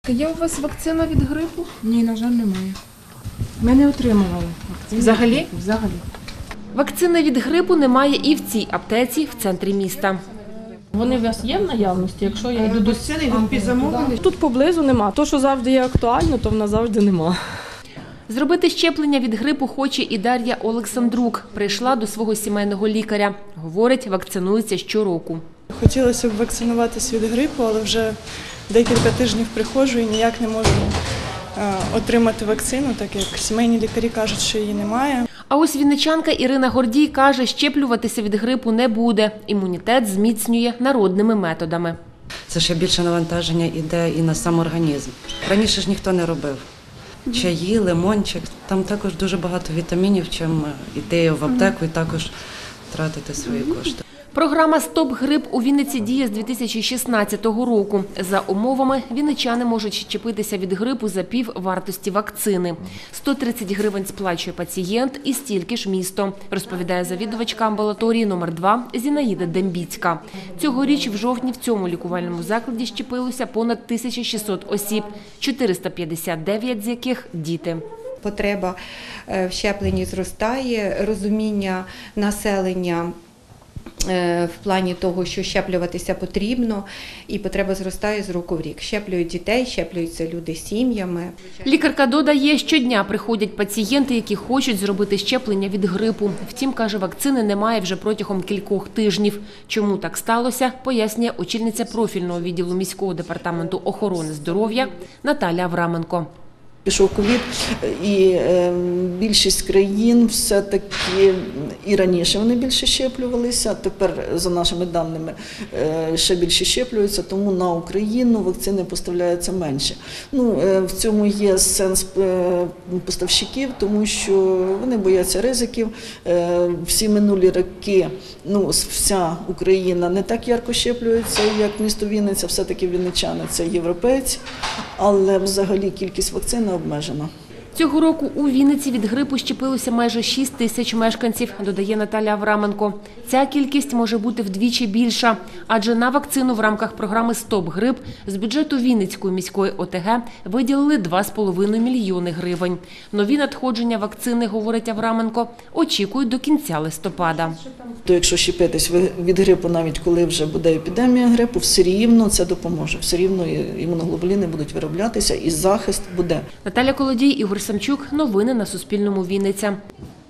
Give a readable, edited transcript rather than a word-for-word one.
Є у вас вакцина від грипу? Ні, на жаль, немає. Ми не отримували вакцину. Взагалі? Взагалі. Вакцини від грипу немає і в цій аптеці в центрі міста. Вони у вас є в наявності, якщо я йду до Вакцини йдуть під замовлення. тут поблизу нема. То, що завжди є актуально, то в нас завжди нема. Зробити щеплення від грипу хоче і Дар'я Олександрук. Прийшла до свого сімейного лікаря. Говорить, вакцинується щороку. Хотілося б вакцинуватися від грипу, але вже декілька тижнів приходжу і ніяк не можу отримати вакцину, так як сімейні лікарі кажуть, що її немає. А ось вінничанка Ірина Гордій каже, щеплюватися від грипу не буде. Імунітет зміцнює народними методами. Це ще більше навантаження йде і на сам організм. Раніше ж ніхто не робив. Чаї, лимончик, там також дуже багато вітамінів, чим йти в аптеку і також тратити свої кошти. Програма «Стоп грип» у Вінниці діє з 2016 року. За умовами, вінничани можуть щепитися від грипу за пів вартості вакцини. 130 гривень сплачує пацієнт і стільки ж місто, розповідає завідувачка амбулаторії номер 2 Зінаїда Дембіцька. Цьогоріч в жовтні в цьому лікувальному закладі щепилося понад 1600 осіб, 459 з яких – діти. Потреба в щепленні зростає, розуміння населення в плані того, що щеплюватися потрібно, і потреба зростає з року в рік. Щеплюють дітей, щеплюються люди з сім'ями. Лікарка додає, щодня приходять пацієнти, які хочуть зробити щеплення від грипу. Втім, каже, вакцини немає вже протягом кількох тижнів. Чому так сталося, пояснює очільниця профільного відділу міського департаменту охорони здоров'я Наталя Авраменко. Пішов ковід, і більшість країн все-таки і раніше вони більше щеплювалися, тепер, за нашими даними, ще більше щеплюються, тому на Україну вакцини поставляються менше. В цьому є сенс поставщиків, тому що вони бояться ризиків. Всі минулі роки вся Україна не так ярко щеплюється, як місто Вінниця, все-таки вінничани – це європейці, але взагалі кількість вакцин обмежена. Цього року у Вінниці від грипу щепилося майже 6 тисяч мешканців, додає Наталя Авраменко. Ця кількість може бути вдвічі більша, адже на вакцину в рамках програми «Стоп грип» з бюджету Вінницької міської ОТГ виділили 2,5 мільйони гривень. Нові надходження вакцини, говорить Авраменко, очікують до кінця листопада. То якщо щепитись від грипу, навіть коли вже буде епідемія грипу, все рівно це допоможе, все рівно імуноглобуліни будуть вироблятися і захист буде. Наталя Колодій, Ігор Самчук. Новини на Суспільному. Вінниця.